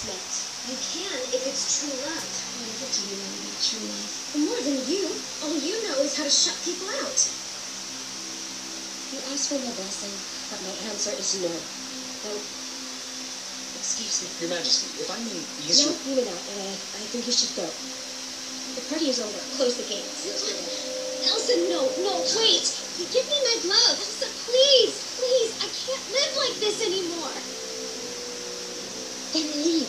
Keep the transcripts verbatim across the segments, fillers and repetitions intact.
met. You can if it's true love. What do you know about true love? More than you. All you know is how to shut people out. You asked for my blessing, but my answer is no. No. Excuse me. Your Majesty, if I may use No, your... you may not. Uh, I think you should go. The party is over. Close the gates. Elsa, no, no, wait. Give me my glove. Elsa, please, please. I can't live like this anymore. Then leave.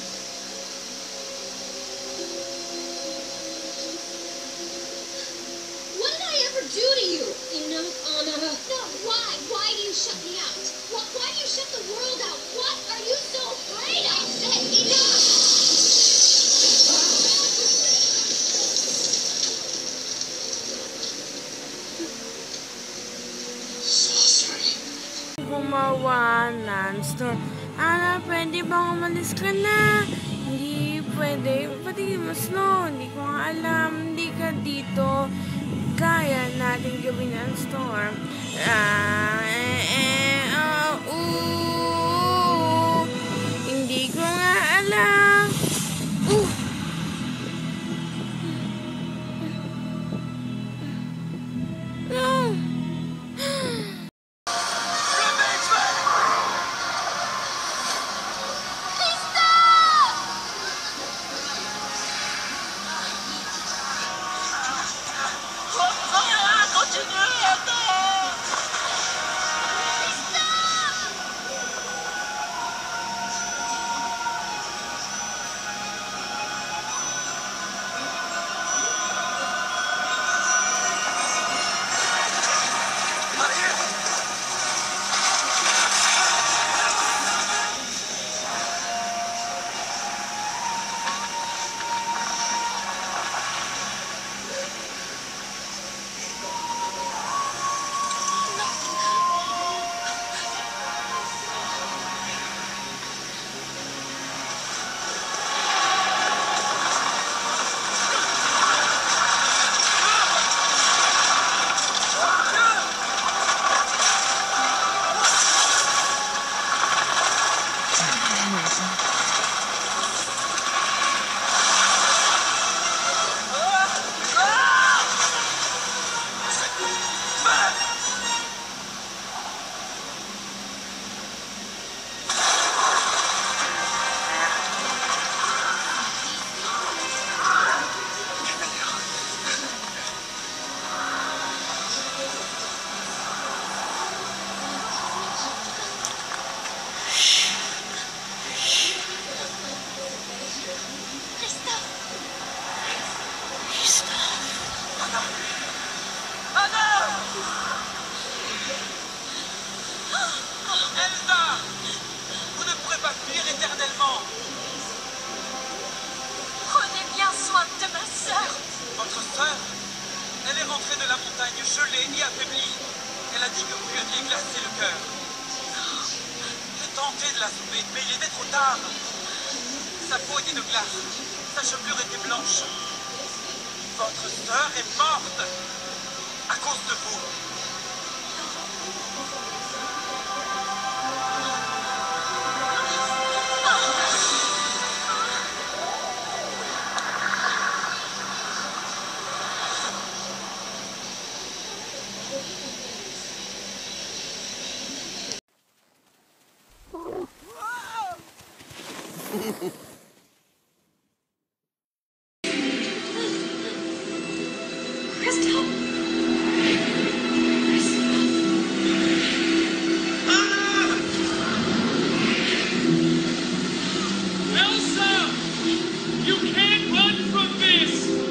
What did I ever do to you? Enough, Anna. No, why? Why do you shut me out? Why, why do you shut the world out? What are you so afraid of? I said enough. Gumawa ng store. Ana, pwede bang umalis ka na? Hindi pwede. Pati mas no, hindi ko nga alam. Hindi ka dito. Kaya natin gawin ang store. Ah, eh, eh, ah, ooh. Hindi ko nga alam. Ooh. No. Elsa! Vous ne pourrez pas fuir éternellement. Prenez bien soin de ma sœur. Votre sœur, elle est rentrée de la montagne gelée et affaiblie. Elle a dit que vous lui aviez glacé le cœur. J'ai tenté de la sauver, mais il était trop tard. Sa peau était de glace, sa chevelure était blanche. Votre sœur est morte à cause de vous. Crystal! Elsa! You can't run from this!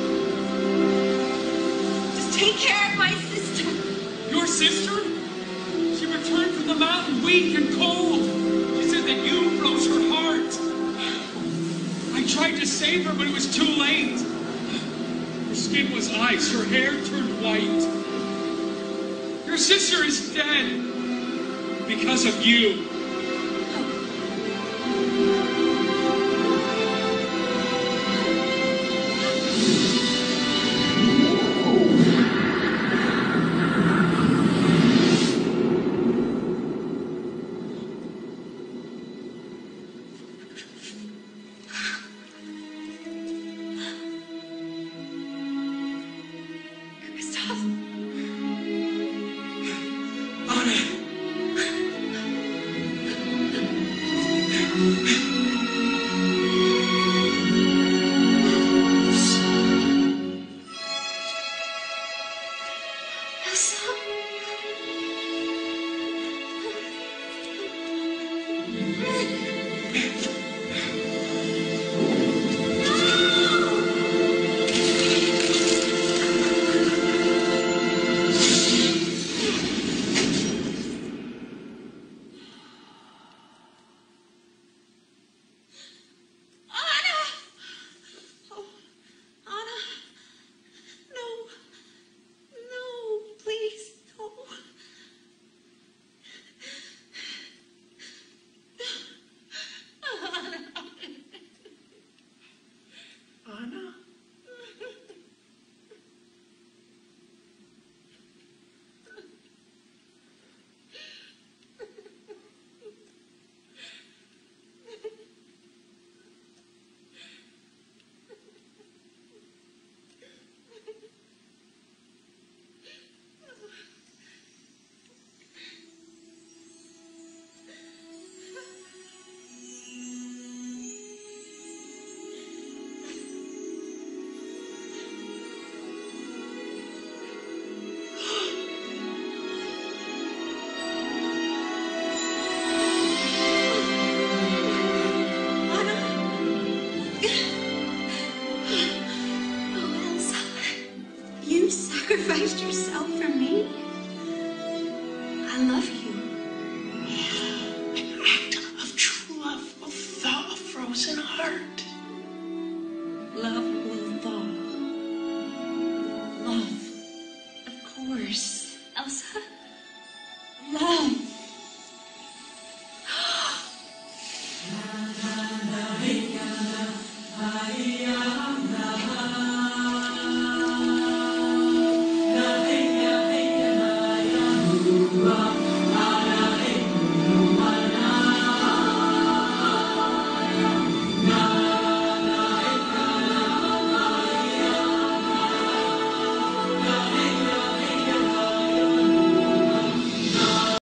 Just take care of my sister. Your sister? She returned from the mountain weak and cold. She said that you froze her heart. I tried to save her, but it was too late. Her skin was ice, her hair turned white. Your sister is dead because of you. heart, love will thaw. Love, of course. Elsa? Love.